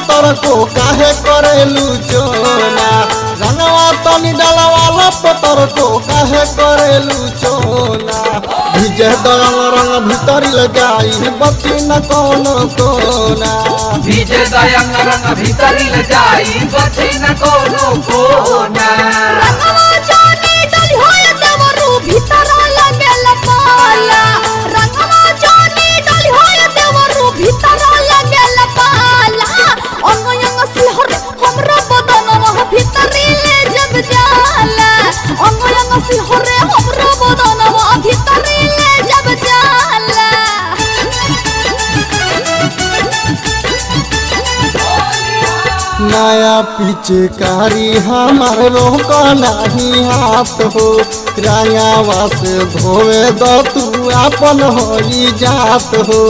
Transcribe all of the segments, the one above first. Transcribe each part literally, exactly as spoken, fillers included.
पतर को काहे करेलू चोना रंगवा तनी डालवाला पतर को काहे करेलू चोना भिजे दरंग रंग भीतरी ले जाई बची न कोनो कोना भिजे दरंग रंग भीतरी ले जाई बची न कोनो कोना रंगवा जानी डली होय देवरू भीतर लगेल पाला रंगवा जानी डली होय देवरू भीतर लगेल पाला अंग अंग सिहर हमरा बदनवा भीतरी ले जब जाला अंग अंग सिहर हमरा बदनवा भीतरी ले जब जाला नया पिचकारी हमार रोक नहीं हाथ हो रंगावा से धोवे दो तू अपन होई जात हो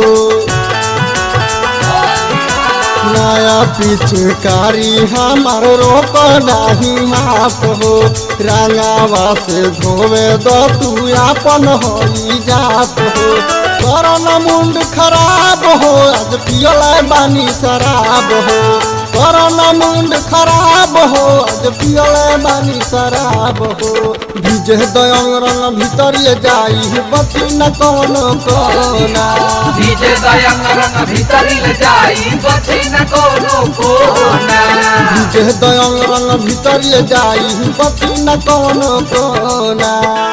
नया पिचकारी हमार रोक नहीं हाथ हो रंगावा से धोवे दो तू अपन होई जात हो करना मुंड खराब हो आज पियला बानी शराब हो करना मुंड खराब हो आज पियला बानी शराब हो भिजे दयंग रंग भीतर ले जाई बची न कोनो कोना भिजे दयंग रंग भीतरी ले जाई बची न कोनो कोना भिजे दयंग रंग भीतर ले जाई बची न कोनो कोना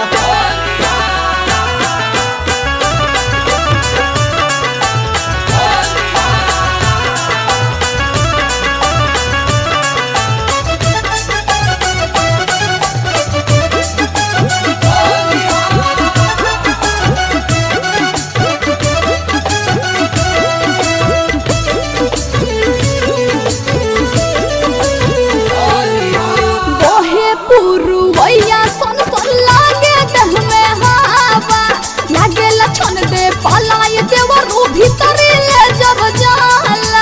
पलाय देवरू भीतरी ले जब जाला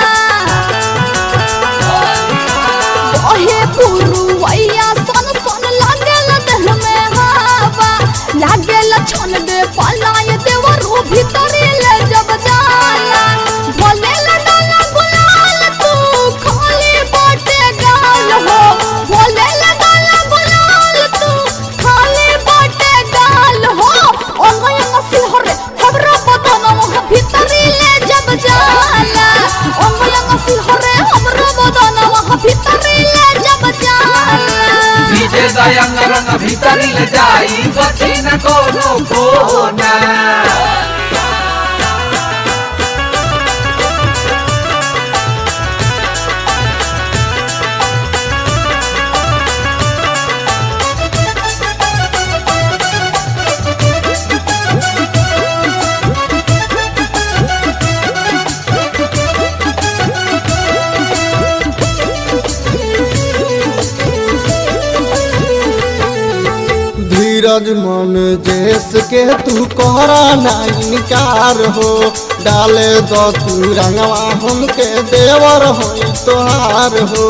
ओहे पुरुवैया सन सन लागेल देह में हवा लागेल छन दे पलाय देवरू भीतरी ले जब जाला भले लडाला गुलाल तू खाली बाटे गाल हो भले लडाला गुलाल तू खाली बाटे गाल हो अंग अंग सिहर हमरा बदनवा भीतरी ले जब जाला अंग अंग सिहर हमरा बदनवा भीतरी ले जब जाला भिजे दयंग रंग भीतरी ले जाई बची न कोनो कोना धीरज मन जैस के तू कोहरा नहीं इनकार हो डाले दो तू रंगवा हमके देवर होई तोहार हो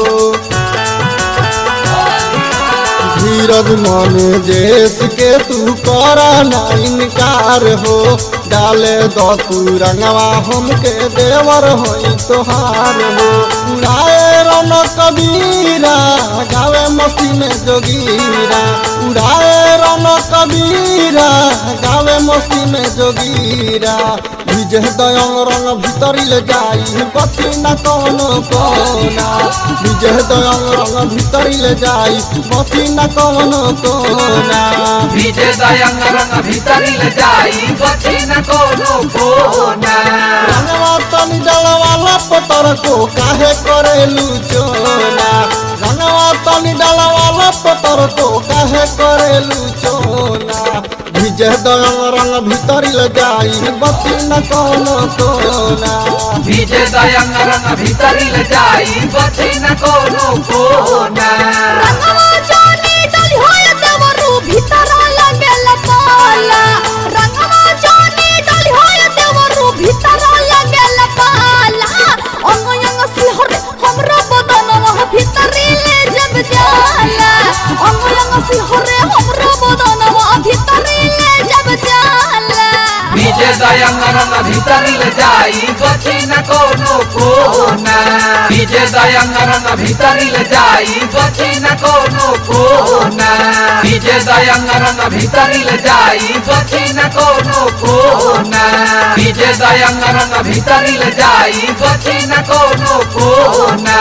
धीरज मन जैस के तू कोहरा नहीं इनकार हो डाले दो तू रंगवा हमके देवर होई तोहार हो उड़ाए रौन कबीरा गावे मस्ती में जोगीरा उड़ाए रौन कबीरा गावे मस्ती में जोगीरा भिजे दयंग रंग भीतरी ले जाई बची न कोनो कोना भिजे दयंग रंग भीतरी ले जाई बची न कोनो कोना भिजे दयंग रंग भीतरी ले जाई बची न कोनो कोना रंगवा तनी डालवाला पतर को काहे करेलू चोना रंगवा तनी डालवाला पतर को काहे करेलू चोना भिजे दयंग रंग भीतरी ले जाई बची न कोनो कोना भिजे दयंग रंग भीतरी ले जाई बची न कोनो कोना रंगवा जानी डली होय देवरू भीतर लगेल पाला रंगवा जानी डली होय देवरू भीतर लगेल पाला अंग अंग सिहर हमरा बदनवा भीतरी ले जब जाला अंग अंग सिहर हमरा बदनवा भीतरी ले जब जाला भिजे दयंग रंग भीतरी ले जाई बची न कोनो कोना भिजे दयंग रंग भीतरी ले जाई बची न कोनो कोना डीजे दयंग रंग भीतरी ले जाई बची न कोनो कोना डीजे दयंग रंग भीतरी ले जाई बची न कोनो कोना।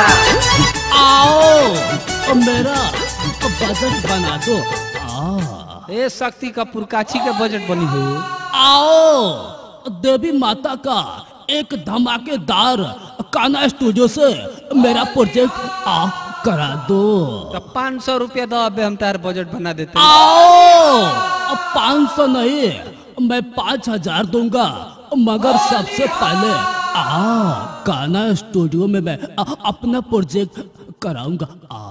आओ मेरा बजट बना दो। आ ए शक्ति का पुरकाची के बजट बनी हो। आओ देवी माता का एक धमाकेदार गाना स्टूडियो से मेरा प्रोजेक्ट आ करा दो। तो पाँच सौ रुपया दो, अबे हम तार बजट बना देते। आओ पाँच सौ नहीं, मैं पाँच हजार दूंगा, मगर सबसे पहले आ गाना स्टूडियो में मैं आ, अपना प्रोजेक्ट कराऊंगा। आ